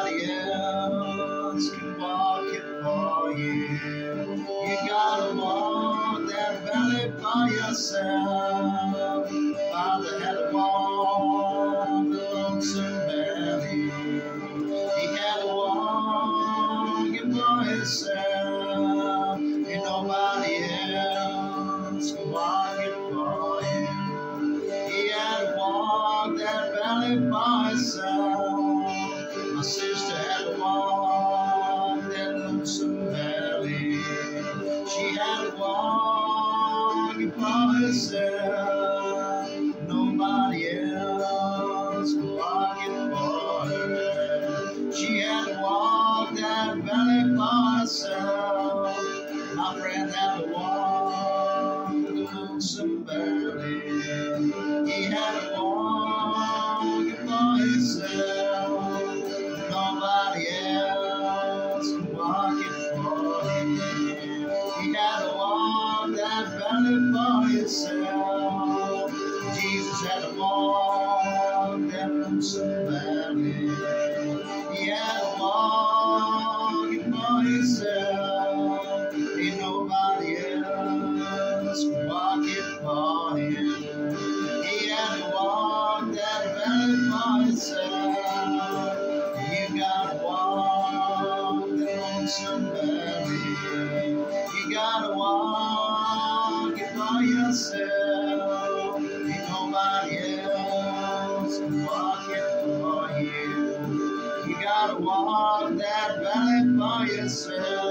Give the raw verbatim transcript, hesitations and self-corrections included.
nobody else can walk it for you. You gotta walk that valley by yourself. Father had to walk the lonesome valley. He had to walk it by himself. Ain't nobody else can walk it for you. He had to walk that valley by himself. My sister had to walk that lonesome valley. She had to walk it by herself. Nobody else could walk it for her. She had to walk that valley by herself. My friend had to walk the lonesome valley. He had to walk it by himself. Nobody else could walk it for him. He had to walk that valley by himself. Jesus had to walk that lonesome valley. He had to walk it by himself. Ain't nobody else could walk it for him. He had to walk that valley by himself. You gotta walk the lonesome valley. You gotta walk it by yourself. Ain't nobody else can walk it for you. You gotta walk that valley by yourself.